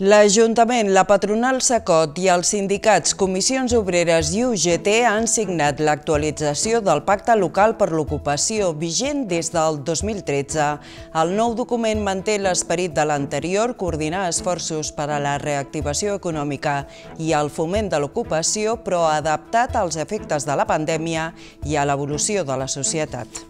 L'Ajuntament, la patronal SACOT i els sindicats Comissions Obreres i UGT han signat l'actualització del Pacte Local per l'Ocupació, vigent des del 2013. El nou document manté l'esperit de l'anterior, coordinar esforços per a la reactivació econòmica i el foment de l'ocupació, però adaptat als efectes de la pandèmia i a l'evolució de la societat.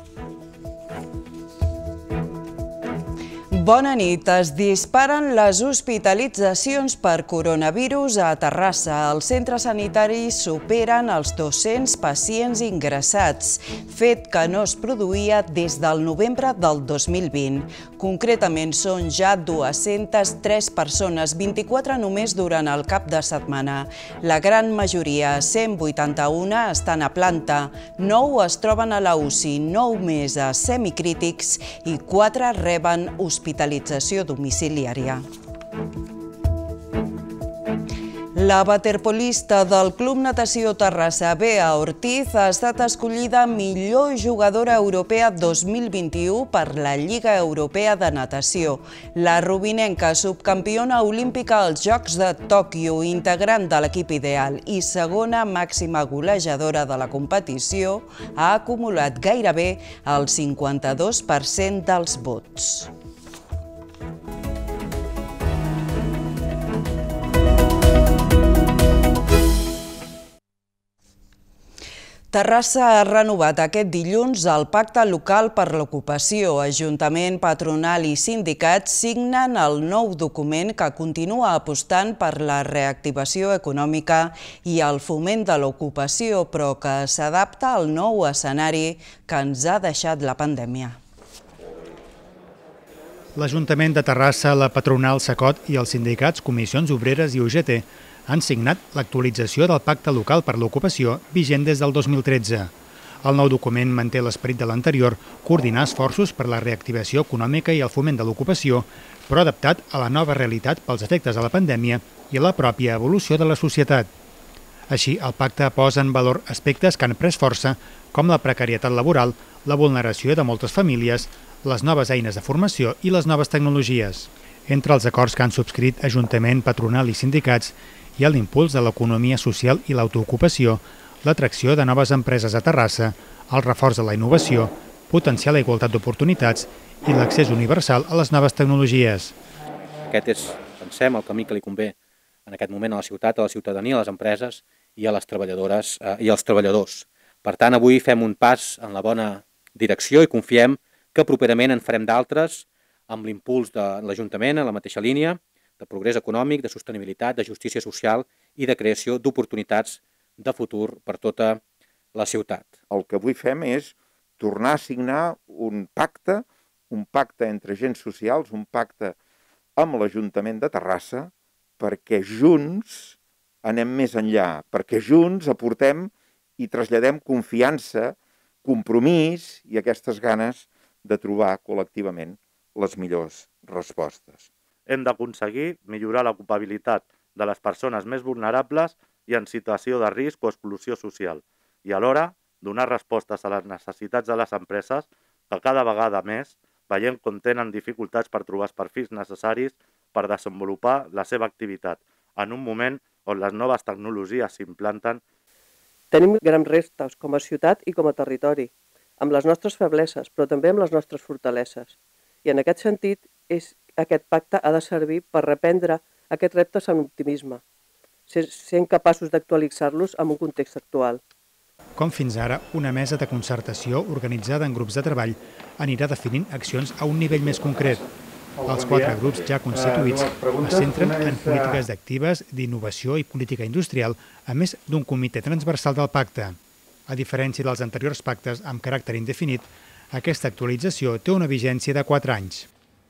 Bona nit. Es disparen les hospitalitzacions per coronavirus a Terrassa. Els centres sanitaris superen els 200 pacients ingressats, fet que no es produïa des del novembre del 2020. Concretament són ja 203 persones, 24 només durant el cap de setmana. La gran majoria, 181, estan a planta, 9 es troben a la UCI, 9 més a semicrítics i 4 reben hospitalització domiciliària. La waterpolista del Club Natació Terrassa, Bea Ortiz, ha estat escollida millor jugadora europea 2021 per la Lliga Europea de Natació. La rubinenca, subcampiona olímpica als Jocs de Tòquio, integrant de l'equip ideal i segona màxima golejadora de la competició, ha acumulat gairebé el 52% dels vots. Terrassa ha renovat aquest dilluns el Pacte Local per l'Ocupació. Ajuntament, patronal i sindicats signen el nou document que continua apostant per la reactivació econòmica i el foment de l'ocupació, però que s'adapta al nou escenari que ens ha deixat la pandèmia. L'Ajuntament de Terrassa, la patronal SACOT i els sindicats Comissions Obreres i UGT han signat l'actualització del Pacte Local per l'Ocupació vigent des del 2013. El nou document manté l'esperit de l'anterior, coordinar esforços per la reactivació econòmica i el foment de l'ocupació, però adaptat a la nova realitat pels efectes de la pandèmia i a la pròpia evolució de la societat. Així, el pacte posa en valor aspectes que han pres força, com la precarietat laboral, la vulneració de moltes famílies, les noves eines de formació i les noves tecnologies. Entre els acords que han subscrit Ajuntament, patronal i sindicats, hi ha l'impuls de l'economia social i l'autoocupació, l'atracció de noves empreses a Terrassa, el reforç de la innovació, potenciar la igualtat d'oportunitats i l'accés universal a les noves tecnologies. Aquest és, pensem, el camí que li convé en aquest moment a la ciutat, a la ciutadania, a les empreses i a les treballadores i als treballadors. Per tant, avui fem un pas en la bona direcció i confiem que properament en farem d'altres amb l'impuls de l'Ajuntament en la mateixa línia, de progrés econòmic, de sostenibilitat, de justícia social i de creació d'oportunitats de futur per tota la ciutat. El que avui fem és tornar a signar un pacte entre agents socials, un pacte amb l'Ajuntament de Terrassa, perquè junts anem més enllà, perquè junts aportem i traslladem confiança, compromís i aquestes ganes de trobar col·lectivament les millors respostes. Hem d'aconseguir millorar l'ocupabilitat de les persones més vulnerables i en situació de risc o exclusió social i alhora donar respostes a les necessitats de les empreses que cada vegada més veiem com tenen dificultats per trobar els perfils necessaris per desenvolupar la seva activitat en un moment on les noves tecnologies s'implanten. Tenim grans reptes com a ciutat i com a territori, amb les nostres febleses, però també amb les nostres fortaleses. I en aquest sentit, aquest pacte ha de servir per reprendre aquests reptes amb optimisme, sent capaços d'actualitzar-los en un context actual. Com fins ara, una mesa de concertació organitzada en grups de treball anirà definint accions a un nivell més concret. Els 4 grups ja constituïts es centren en polítiques actives d'innovació i política industrial, a més d'un comitè transversal del pacte. A diferència dels anteriors pactes amb caràcter indefinit, aquesta actualització té una vigència de 4 anys.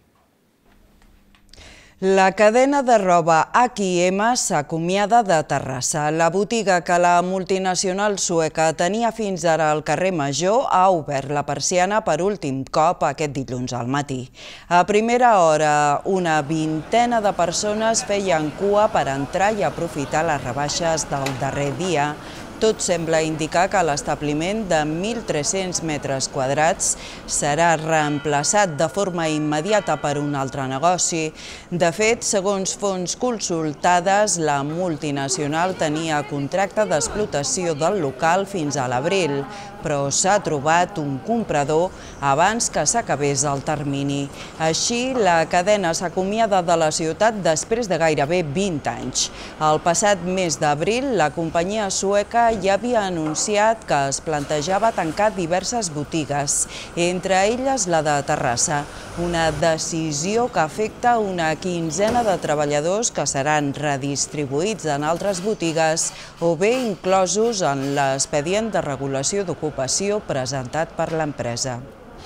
La cadena de roba H&M s'acomiada de Terrassa. La botiga que la multinacional sueca tenia fins ara al carrer Major ha obert la persiana per últim cop aquest dilluns al matí. A primera hora, una vintena de persones feien cua per entrar i aprofitar les rebaixes del darrer dia, Tot sembla indicar que l'establiment de 1.300 metres quadrats serà reemplaçat de forma immediata per un altre negoci. De fet, segons fonts consultades, la multinacional tenia contracte d'explotació del local fins a l'abril, però s'ha trobat un comprador abans que s'acabés el termini. Així, la cadena s'acomiada de la ciutat després de gairebé 20 anys. El passat mes d'abril, la companyia sueca ja havia anunciat que es plantejava tancar diverses botigues, entre elles la de Terrassa, una decisió que afecta una quinzena de treballadors que seran redistribuïts en altres botigues o bé inclosos en l'expedient de regulació d'ocupació presentat per l'empresa.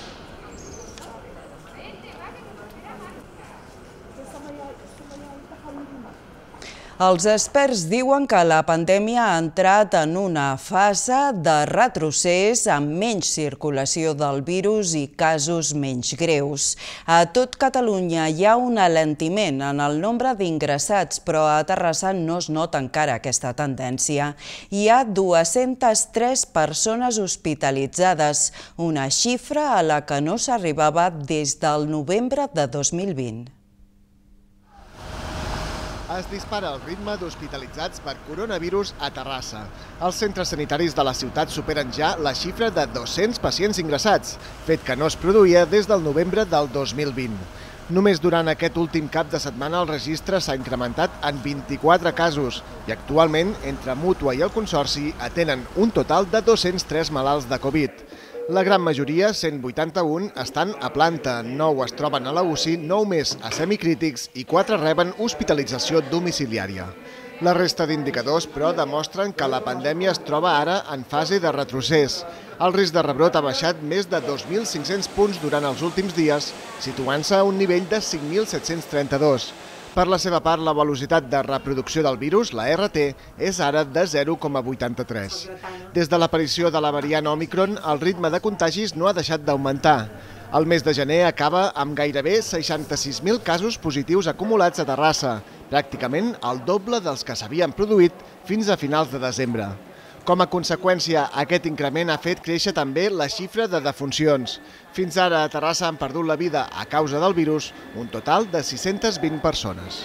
Els experts diuen que la pandèmia ha entrat en una fase de retrocés amb menys circulació del virus i casos menys greus. A tot Catalunya hi ha un alentiment en el nombre d'ingressats, però a Terrassa no es nota encara aquesta tendència. Hi ha 203 persones hospitalitzades, una xifra a la que no s'arribava des del novembre de 2020. Es dispara el ritme d'hospitalitzats per coronavirus a Terrassa. Els centres sanitaris de la ciutat superen ja la xifra de 200 pacients ingressats, fet que no es produïa des del novembre del 2020. Només durant aquest últim cap de setmana el registre s'ha incrementat en 24 casos i actualment, entre Mútua i el Consorci, atenen un total de 203 malalts de Covid. La gran majoria, 181, estan a planta, 9 es troben a la UCI, 9 més a semicrítics i 4 reben hospitalització domiciliària. La resta d'indicadors, però, demostren que la pandèmia es troba ara en fase de retrocés. El risc de rebrot ha baixat més de 2.500 punts durant els últims dies, situant-se a un nivell de 5.732. Per la seva part, la velocitat de reproducció del virus, la RT, és ara de 0,83. Des de l'aparició de la variant Òmicron, el ritme de contagis no ha deixat d'augmentar. El mes de gener acaba amb gairebé 66.000 casos positius acumulats a Terrassa, pràcticament el doble dels que s'havien produït fins a finals de desembre. Com a conseqüència, aquest increment ha fet créixer també la xifra de defuncions. Fins ara a Terrassa han perdut la vida a causa del virus un total de 620 persones.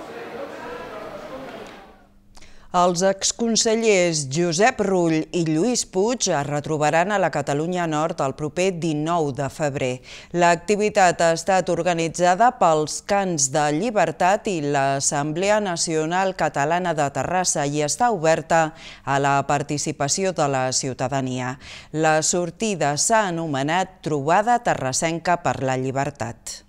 Els exconsellers Josep Rull i Lluís Puig es retrobaran a la Catalunya Nord el proper 19 de febrer. L'activitat ha estat organitzada pels Cants de Llibertat i l'Assemblea Nacional Catalana de Terrassa i està oberta a la participació de la ciutadania. La sortida s'ha anomenat Trobada Terrassenca per la Llibertat.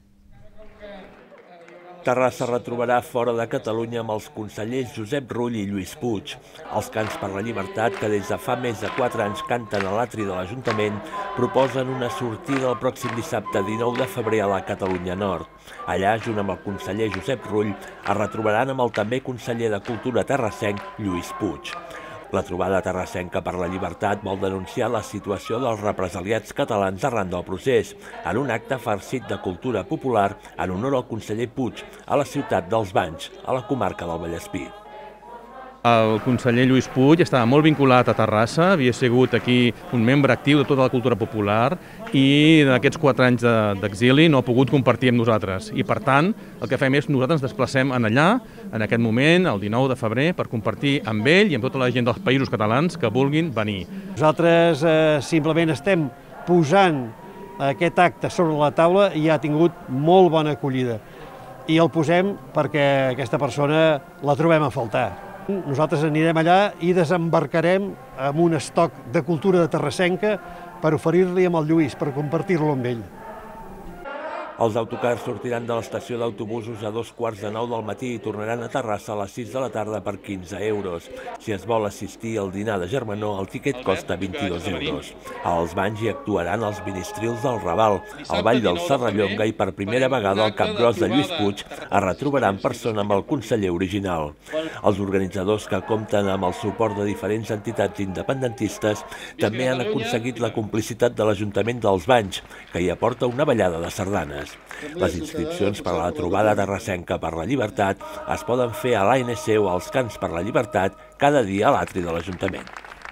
Terrassa retrobarà fora de Catalunya amb els consellers Josep Rull i Lluís Puig. Els Cants per la Llibertat, que des de fa més de 4 anys canten a l'atri de l'Ajuntament, proposen una sortida el pròxim dissabte 19 de febrer a la Catalunya Nord. Allà, junt amb el conseller Josep Rull, es retrobaran amb el també conseller de Cultura terrassenc, Lluís Puig. La trobada terrassenca per la llibertat vol denunciar la situació dels represaliats catalans arran del procés, en un acte farcit de cultura popular en honor al conseller Puig a la ciutat dels Banys, a la comarca del Vallespir. El conseller Lluís Puig estava molt vinculat a Terrassa, havia sigut aquí un membre actiu de tota la cultura popular i en aquests 4 anys d'exili no ha pogut compartir amb nosaltres. I per tant, el que fem és nosaltres ens desplacem allà, en aquest moment, el 19 de febrer, per compartir amb ell i amb tota la gent dels països catalans que vulguin venir. Nosaltres simplement estem posant aquest acte sobre la taula i ha tingut molt bona acollida. I el posem perquè aquesta persona la trobem a faltar. Nosaltres anirem allà i desembarcarem amb un estoc de cultura de terrassenca per oferir-li amb el Lluís, per compartir-lo amb ell. Els autocars sortiran de l'estació d'autobusos a 2:15 del matí i tornaran a Terrassa a les 6 de la tarda per 15 euros. Si es vol assistir al dinar de germanor, el tiquet costa 22 euros. Als Banys hi actuaran els ministrils del Raval, el Ball del Serrallonga i per primera vegada el Capgròs de Lluís Puig es retrobarà en persona amb el conseller original. Els organitzadors, que compten amb el suport de diferents entitats independentistes, també han aconseguit la complicitat de l'Ajuntament dels Banys, que hi aporta una ballada de sardanes. Les inscripcions per a la trobada terrassenca per la llibertat es poden fer a l'ANC o als Cants per la Llibertat cada dia a l'atri de l'Ajuntament.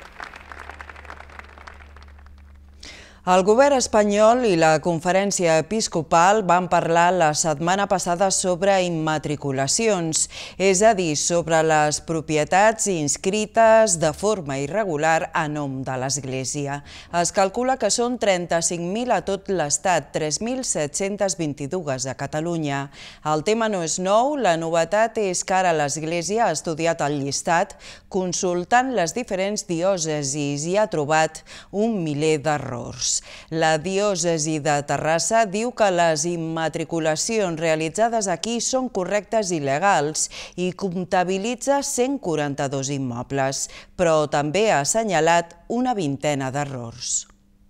El govern espanyol i la Conferència Episcopal van parlar la setmana passada sobre immatriculacions, és a dir, sobre les propietats inscrites de forma irregular a nom de l'Església. Es calcula que són 35.000 a tot l'Estat, 3.722 a Catalunya. El tema no és nou, la novetat és que ara l'Església ha estudiat el llistat, consultant les diferents diòcesis i ha trobat un miler d'errors. La diòcesi de Terrassa diu que les immatriculacions realitzades aquí són correctes i legals i comptabilitza 142 immobles, però també ha assenyalat una vintena d'errors.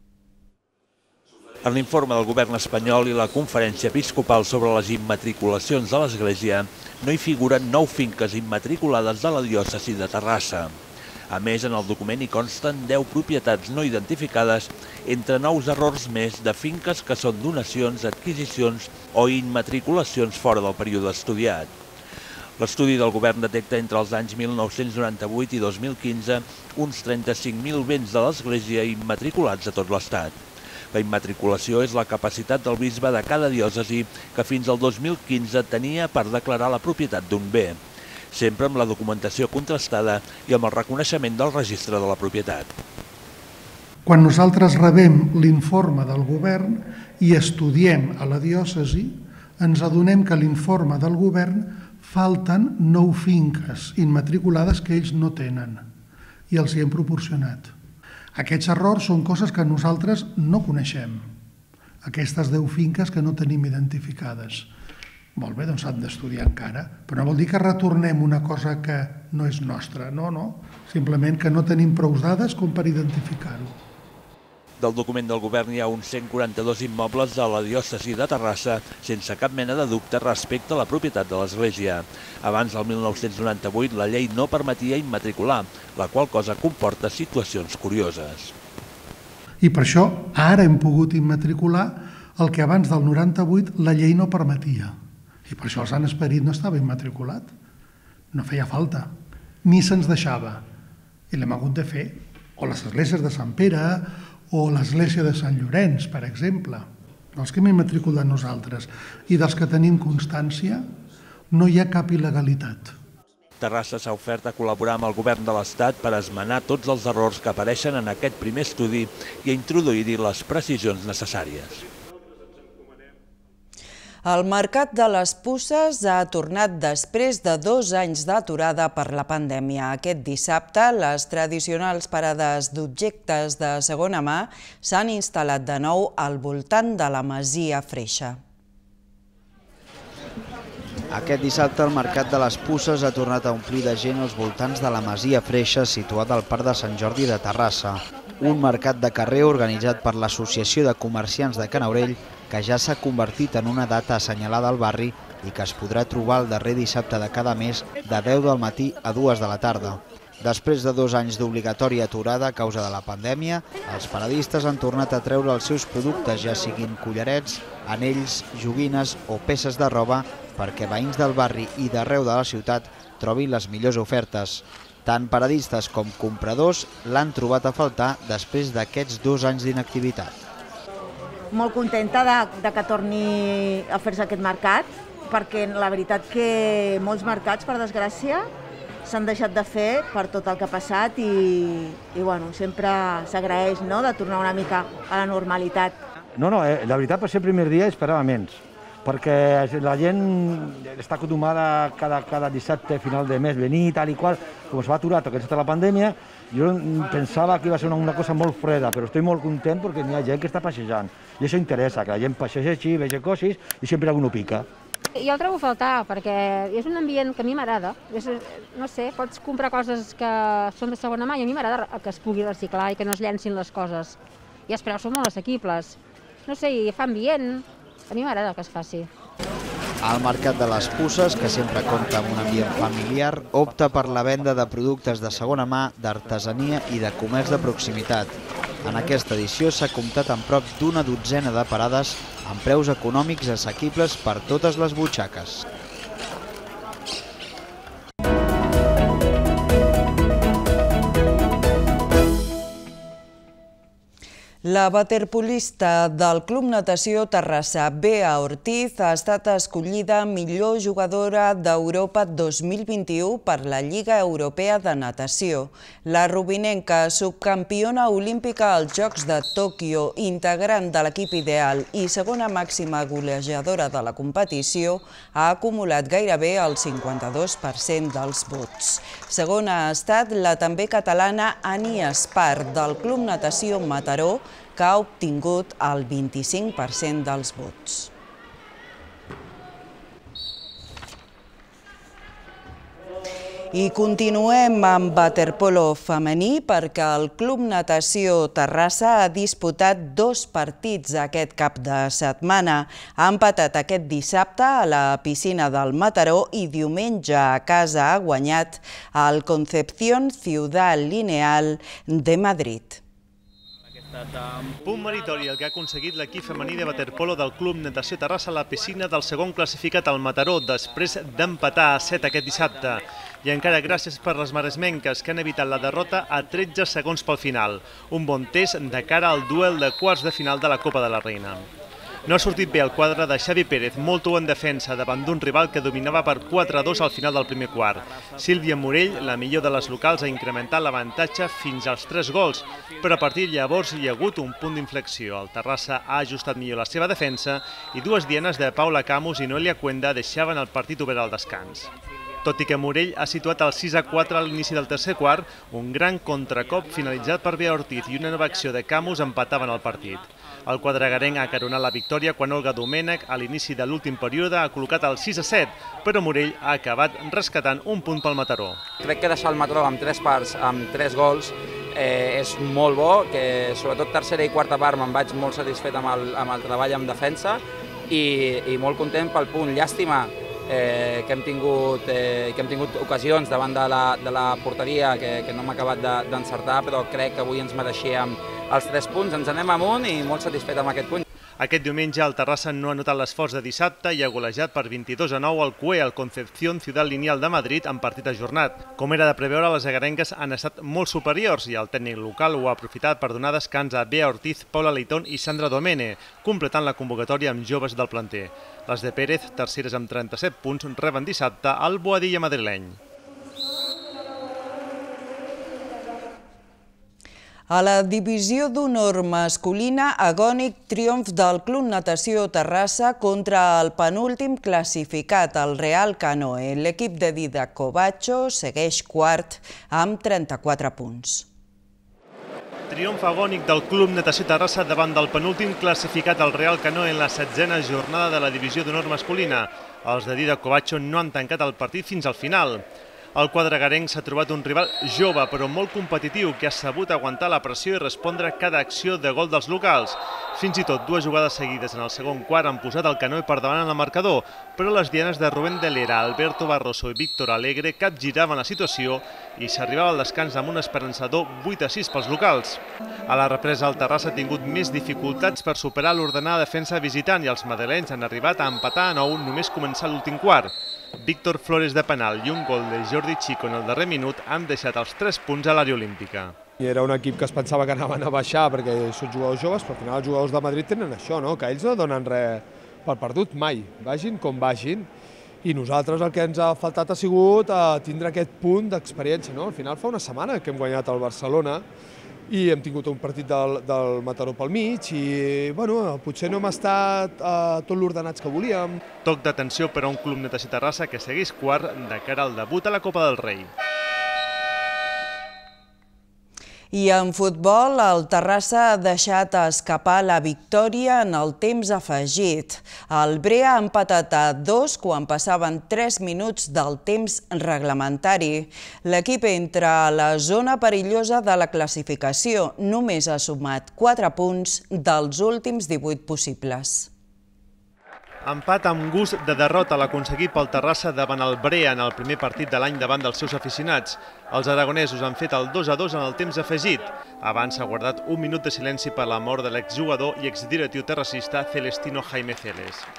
En l'informe del govern espanyol i la Conferència Episcopal sobre les immatriculacions de l'Església no hi figuren 9 finques immatriculades de la diòcesi de Terrassa. A més, en el document hi consten 10 propietats no identificades, entre 9 errors més de finques que són donacions, adquisicions o immatriculacions fora del període estudiat. L'estudi del govern detecta entre els anys 1998 i 2015 uns 35.000 béns de l'Església immatriculats a tot l'Estat. La immatriculació és la capacitat del bisbe de cada diòcesi que fins al 2015 tenia per declarar la propietat d'un bé, sempre amb la documentació contrastada i amb el reconeixement del registre de la propietat. Quan nosaltres rebem l'informe del govern i estudiem a la diòcesi, ens adonem que a l'informe del govern falten 9 finques immatriculades que ells no tenen i els hi hem proporcionat. Aquests errors són coses que nosaltres no coneixem, aquestes 10 finques que no tenim identificades. Molt bé, doncs s'han d'estudiar encara, però no vol dir que retornem una cosa que no és nostra, no, simplement que no tenim prou dades com per identificar-ho. Del document del govern hi ha uns 142 immobles de la diòcesi de Terrassa sense cap mena de dubte respecte a la propietat de l'Església. Abans del 1998 la llei no permetia immatricular, la qual cosa comporta situacions curioses. I per això ara hem pogut immatricular el que abans del 98 la llei no permetia. I per això el Sant Esperit no estava immatriculat. No feia falta, ni se'ns deixava. I l'hem hagut de fer, o les esglésies de Sant Pere, o l'església de Sant Llorenç, per exemple. Dels que hem immatriculat nosaltres i dels que tenim constància, no hi ha cap il·legalitat. Terrassa s'ha ofert a col·laborar amb el govern de l'Estat per esmenar tots els errors que apareixen en aquest primer estudi i a introduir-hi les precisions necessàries. El mercat de les puces ha tornat després de 2 anys d'aturada per la pandèmia. Aquest dissabte, les tradicionals parades d'objectes de segona mà s'han instal·lat de nou al voltant de la Masia Freixa. Aquest dissabte el mercat de les puces ha tornat a omplir de gent als voltants de la Masia Freixa situada al Parc de Sant Jordi de Terrassa. Un mercat de carrer organitzat per l'Associació de Comerciants de Canaurell que ja s'ha convertit en una data assenyalada al barri i que es podrà trobar el darrer dissabte de cada mes de 10 del matí a 2 de la tarda. Després de 2 anys d'obligatòria aturada a causa de la pandèmia, els paradistes han tornat a treure els seus productes, ja siguin collarets, anells, joguines o peces de roba, perquè veïns del barri i d'arreu de la ciutat trobin les millors ofertes. Tant paradistes com compradors l'han trobat a faltar després d'aquests 2 anys d'inactivitat. Molt contenta de que torni a fer-se aquest mercat, perquè la veritat que molts mercats, per desgràcia, s'han deixat de fer per tot el que ha passat i bueno, sempre s'agraeix de tornar una mica a la normalitat. No, la veritat, per ser el primer dia esperava menys, perquè la gent està acostumada cada dissabte, final de mes, venir tal i qual, com es va aturar tot aquesta la pandèmia, jo pensava que iba a ser una cosa molt freda, però estic molt content perquè hi ha gent que està passejant, i això interessa, que la gent passegi, vegi coses, i sempre algú pica. Jo el trobo a faltar, perquè és un ambient que a mi m'agrada. No sé, pots comprar coses que són de segona mà i a mi m'agrada que es pugui reciclar i que no es llencin les coses. I els preus són molt assequibles. No sé, i fa ambient. A mi m'agrada que es faci. El Mercat de les Puces, que sempre compta amb un ambient familiar, opta per la venda de productes de segona mà, d'artesania i de comerç de proximitat. En aquesta edició s'ha comptat amb prop d'una dotzena de parades amb preus econòmics assequibles per totes les butxaques. La waterpolista del Club Natació Terrassa, Bea Ortiz, ha estat escollida millor jugadora d'Europa 2021 per la Lliga Europea de Natació. La rubinenca, subcampiona olímpica als Jocs de Tòquio, integrant de l'equip ideal i segona màxima golejadora de la competició, ha acumulat gairebé el 52% dels vots. Segona ha estat la també catalana Ani Espar, del Club Natació Mataró, que ha obtingut el 25% dels vots. I continuem amb waterpolo femení perquè el Club Natació Terrassa ha disputat 2 partits aquest cap de setmana. Ha empatat aquest dissabte a la piscina del Mataró i diumenge a casa ha guanyat el Concepción Ciudad Lineal de Madrid. Punt meritori el que ha aconseguit l'equip femení de waterpolo del Club Natació Terrassa a la piscina del segon classificat al Mataró, després d'empatar a 7 aquest dissabte. I encara gràcies per les maresmenques, que han evitat la derrota a 13 segons pel final. Un bon test de cara al duel de quarts de final de la Copa de la Reina. No ha sortit bé el quadre de Xavi Pérez, molt tou en defensa, davant d'un rival que dominava per 4-2 al final del primer quart. Sílvia Morell, la millor de les locals, ha incrementat l'avantatge fins als 3 gols, però a partir de llavors hi ha hagut un punt d'inflexió. El Terrassa ha ajustat millor la seva defensa i 2 dianes de Paula Camus i Noelia Cuenda deixaven el partit obert al descans. Tot i que Morell ha situat el 6-4 a l'inici del tercer quart, un gran contracop finalitzat per Bea Ortiz i una nova acció de Camus empataven el partit. El quadregarenc ha coronat la victòria quan Olga Domènech, a l'inici de l'últim període, ha col·locat el 6-7, però Morell ha acabat rescatant un punt pel Mataró. Crec que deixar el Mataró amb 3 parts, amb 3 gols, és molt bo, que sobretot tercera i quarta part me'n vaig molt satisfet amb el treball en defensa i molt content pel punt. Llàstima que hem tingut ocasions davant de la porteria que no hem acabat d'encertar, però crec que avui ens mereixíem els 3 punts, ens anem amunt i molt satisfet amb aquest punt. Aquest diumenge el Terrassa no ha notat l'esforç de dissabte i ha golejat per 22-9 al CUE, el Concepción Ciudad Lineal de Madrid, en partit ajornat. Com era de preveure, les agarenques han estat molt superiors i el tècnic local ho ha aprofitat per donar descans a Bea Ortiz, Paula Leitón i Sandra Domene, completant la convocatòria amb joves del planter. Les de Pérez, terceres amb 37 punts, reben dissabte al Boadilla madrileny. A la divisió d'honor masculina, agònic triomf del Club Natació Terrassa contra el penúltim classificat, el Real Canoe. L'equip de Didac Covacho segueix quart amb 34 punts. Triomf agònic del Club Natació Terrassa davant del penúltim classificat, el Real Canoe, en la 7a jornada de la divisió d'honor masculina. Els de Didac Covacho no han tancat el partit fins al final. El quadregarenc s'ha trobat un rival jove però molt competitiu que ha sabut aguantar la pressió i respondre a cada acció de gol dels locals. Fins i tot 2 jugades seguides en el segon quart han posat el Canoe per davant en el marcador, però les dianes de Rubén de Lera, Alberto Barroso i Víctor Alegre capgiraven la situació i s'arribava al descans amb un esperançador 8-6 pels locals. A la represa el Terrassa ha tingut més dificultats per superar l'ordenada defensa visitant i els madrilenys han arribat a empatar a 9 només començar l'últim quart. Víctor Flores de penal i un gol de Jordi Chico en el darrer minut han deixat els 3 punts a l'àrea olímpica. Era un equip que es pensava que anaven a baixar perquè són jugadors joves, però al final els jugadors de Madrid tenen això, que ells no donen res per perdut mai, vagin com vagin. I nosaltres el que ens ha faltat ha sigut tindre aquest punt d'experiència. Al final fa una setmana que hem guanyat el Barcelona i hem tingut un partit del Mataró pel mig i potser no hem estat tot l'ordenats que volíem. Toc d'atenció per a un Club Natació Terrassa que segueix quart de cara al debut a la Copa del Rei. I en futbol, el Terrassa ha deixat escapar la victòria en el temps afegit. El Brea ha empatat a 2 quan passaven 3 minuts del temps reglamentari. L'equip entra a la zona perillosa de la classificació. Només ha sumat 4 punts dels últims 18 possibles. Empat amb gust de derrota l'aconseguit pel Terrassa davant el Brea en el primer partit de l'any davant dels seus aficionats. Els aragonesos han fet el 2-2 en el temps afegit. Abans s'ha guardat un minut de silenci per la mort de l'exjugador i exdirectiu terrassista Celestino Jaime Celes.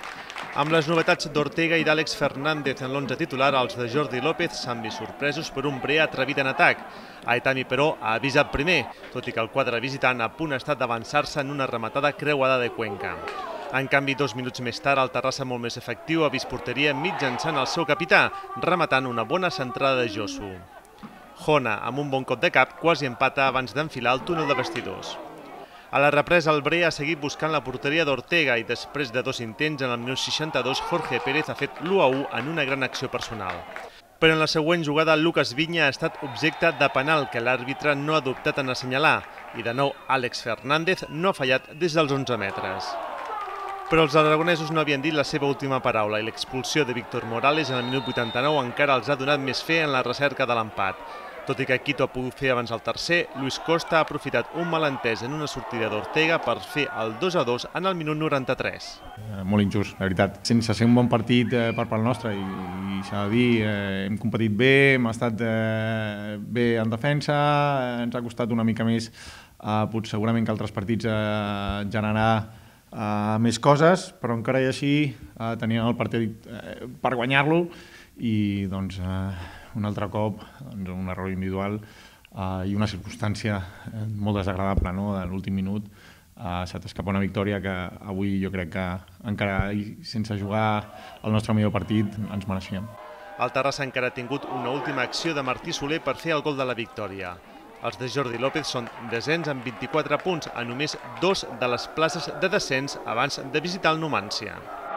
Amb les novetats d'Ortega i d'Àlex Fernández en l'11 titular, els de Jordi López s'han vist sorpresos per un Brea atrevit en atac. Aitami, però, ha avisat primer, tot i que el quadre visitant a punt ha estat d'avançar-se en una rematada creuada de Cuenca. En canvi, 2 minuts més tard, el Terrassa, molt més efectiu, ha vist porteria mitjançant el seu capità, rematant una bona centrada de Josu. Jona, amb un bon cop de cap, quasi empata abans d'enfilar el túnel de vestidors. A la represa, el Brea ha seguit buscant la porteria d'Ortega i després de 2 intents, en el minut 62, Jorge Pérez ha fet l'1-1 en una gran acció personal. Però en la següent jugada, Lucas Viña ha estat objecte de penal que l'àrbitre no ha dubtat en assenyalar i de nou Àlex Fernández no ha fallat des dels 11 metres. Però els aragonesos no havien dit la seva última paraula i l'expulsió de Víctor Morales en el minut 89 encara els ha donat més fe en la recerca de l'empat. Tot i que Quito ha pogut fer abans el tercer, Luis Costa ha aprofitat un malentès en una sortida d'Ortega per fer el 2-2 en el minut 93. Molt injust, la veritat. Sense ser un bon partit per part nostra i s'ha de dir, hem competit bé, hem estat bé en defensa, ens ha costat una mica més, segurament que altres partits generar més coses, però encara i així tenien el partit per guanyar-lo i doncs un altre cop un error individual i una circumstància molt desagradable, no? A l'últim minut se t'escapa una victòria que avui jo crec que encara sense jugar el nostre millor partit ens mereixíem. El Terrassa encara ha tingut una última acció de Martí Soler per fer el gol de la victòria. Els de Jordi López són desens amb 24 punts a només 2 de les places de descens abans de visitar el Numància.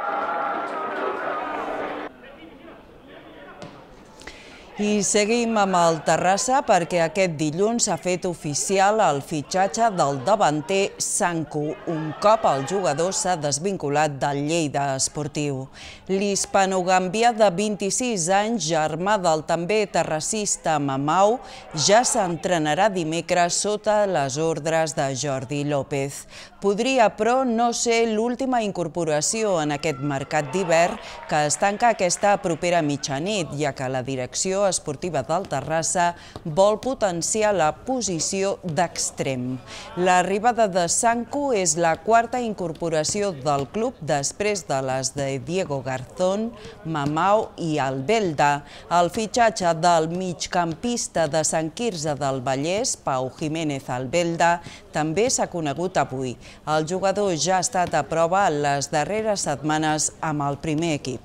I seguim amb el Terrassa perquè aquest dilluns s'ha fet oficial el fitxatge del davanter Sanku, un cop el jugador s'ha desvinculat del Lleida Esportiu. L'hispanogambià de 26 anys, germà del també terrassista Mamau, ja s'entrenarà dimecres sota les ordres de Jordi López. Podria, però, no ser l'última incorporació en aquest mercat d'hivern que es tanca aquesta propera mitjanit, ja que la direcció esportiva del Terrassa vol potenciar la posició d'extrem. L'arribada de Sanku és la quarta incorporació del club després de les de Diego Garzón, Mamau i Albelda. El fitxatge del migcampista de Sant Quirze del Vallès, Pau Jiménez Albelda, també s'ha conegut avui. El jugador ja ha estat a prova les darreres setmanes amb el primer equip.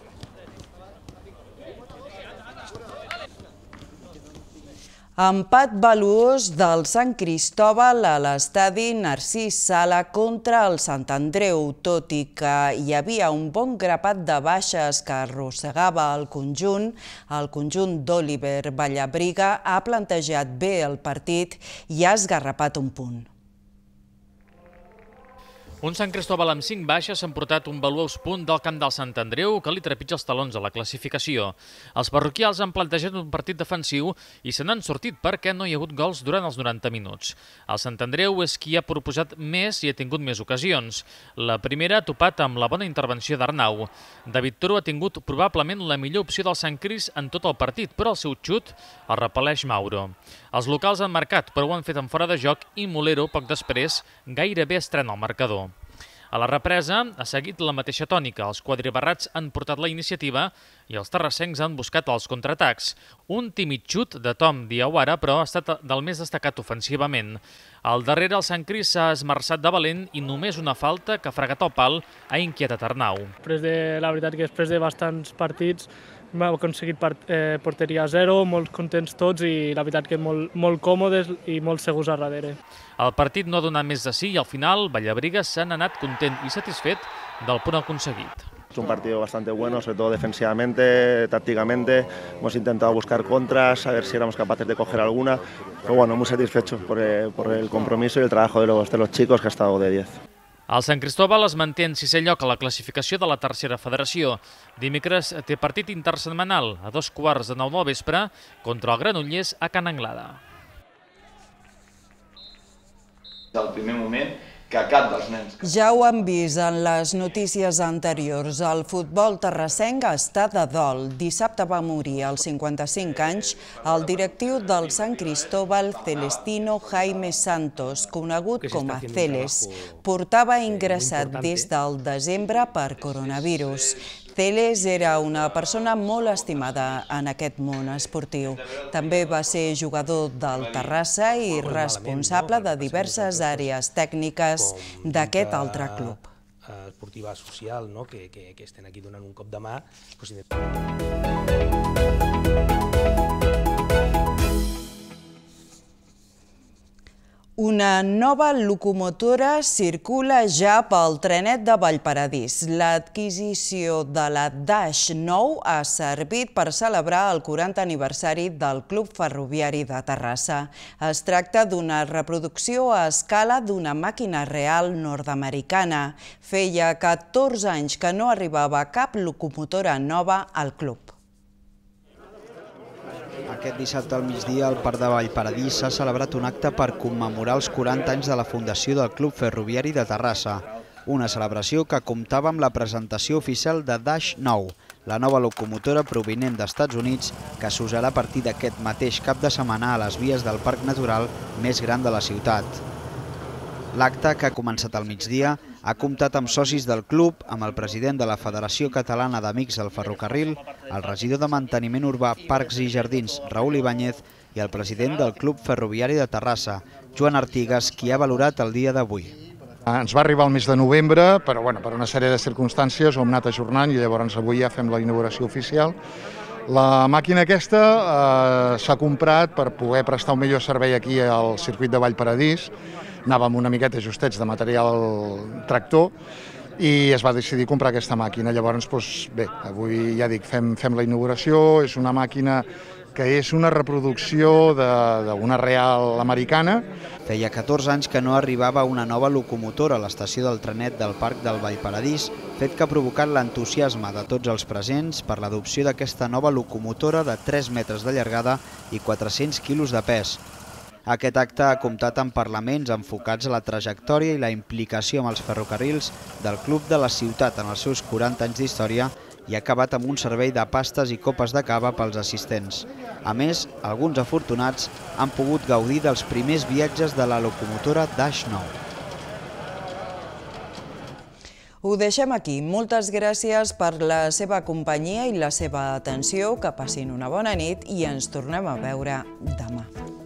Empat valuós del Sant Cristòbal a l'estadi Narcís Sala contra el Sant Andreu, tot i que hi havia un bon grapat de baixes que arrossegava el conjunt d'Oliver Vallabriga ha plantejat bé el partit i ha esgarrapat un punt. Un Sant Cristòbal amb 5 baixes s'ha emportat un valuós punt del camp del Sant Andreu que li trepitja els talons a la classificació. Els parroquials han plantejat un partit defensiu i se n'han sortit perquè no hi ha hagut gols durant els 90 minuts. El Sant Andreu és qui ha proposat més i ha tingut més ocasions. La primera ha topat amb la bona intervenció d'Arnau. David Toro ha tingut probablement la millor opció del Sant Cris en tot el partit, però el seu xut el repel·leix Mauro. Els locals han marcat, però ho han fet en fora de joc i Molero, poc després, gairebé estrena el marcador. A la represa ha seguit la mateixa tònica. Els quadribarrats han portat la iniciativa i els terrassencs han buscat els contraatacs. Un tímid xut de Tom Diawara, però, ha estat del més destacat ofensivament. Al darrere, el Sant Cris s'ha esmerçat de valent i només una falta que ha fregat el pal ha inquietat Arnau. La veritat que després de bastants partits hem aconseguit porteria a 0, molt contents tots i la veritat que molt còmodes i molt segurs a darrere. El partit no ha donat més de sí i al final Vallabriga s'ha anat content i satisfet del punt aconseguit. Es un partido bastante bueno, sobre todo defensivamente, tácticamente. Hemos intentado buscar contras, a ver si éramos capaces de coger alguna. Pero bueno, muy satisfechos por el compromiso y el trabajo de los chicos, que ha estado de 10. El Sant Cristòbal es manté en 6è lloc a la classificació de la tercera federació. Dimecres té partit intersetmanal a 2:15 del vespre contra el Granollers a Can Anglada. Al primer moment que cap dels nens. Ja ho han vist en les notícies anteriors. El futbol terrassenc està de dol. Dissabte va morir als 55 anys el directiu del Sant Cristóbal, Celestino Jaime Santos, conegut com a Celes. Portava ingressat des del desembre per coronavirus. Celes era una persona molt estimada en aquest món esportiu. També va ser jugador del Terrassa i responsable de diverses àrees tècniques d'aquest altre club. Esportiva social, que estem aquí donant un cop de mà. Una nova locomotora circula ja pel trenet de Vallparadís. L'adquisició de la Dash 9 ha servit per celebrar el 40 aniversari del Club Ferroviari de Terrassa. Es tracta d'una reproducció a escala d'una màquina real nord-americana. Feia 14 anys que no arribava cap locomotora nova al club. Aquest dissabte al migdia al Parc de Vallparadís s'ha celebrat un acte per commemorar els 40 anys de la fundació del Club Ferroviari de Terrassa. Una celebració que comptava amb la presentació oficial de Dash 9, la nova locomotora provinent d'Estats Units que s'usarà a partir d'aquest mateix cap de setmana a les vies del Parc Natural més gran de la ciutat. L'acte, que ha començat al migdia, ha comptat amb socis del club, amb el president de la Federació Catalana d'Amics del Ferrocarril, el regidor de Manteniment Urbà, Parcs i Jardins, Raül Ibáñez, i el president del Club Ferroviari de Terrassa, Joan Artigas, qui ha valorat el dia d'avui. Ens va arribar el mes de novembre, però per una sèrie de circumstàncies ho hem anat ajornant i llavors avui ja fem la inauguració oficial. La màquina aquesta s'ha comprat per poder prestar un millor servei aquí al circuit de Vallparadís. Anàvem una miqueta justets de material tractor i es va decidir comprar aquesta màquina. Llavors, bé, avui ja dic, fem la inauguració, és una màquina que és una reproducció d'una real americana. Feia 14 anys que no arribava una nova locomotora a l'estació del trenet del Parc del Vallparadís, fet que ha provocat l'entusiasme de tots els presents per l'adopció d'aquesta nova locomotora de 3 metres de llargada i 400 quilos de pes. Aquest acte ha comptat amb parlaments enfocats a la trajectòria i la implicació amb els ferrocarrils del club de la ciutat en els seus 40 anys d'història i ha acabat amb un servei de pastes i copes de cava pels assistents. A més, alguns afortunats han pogut gaudir dels primers viatges de la locomotora Dash 9. Ho deixem aquí. Moltes gràcies per la seva companyia i la seva atenció. Que passin una bona nit i ens tornem a veure demà.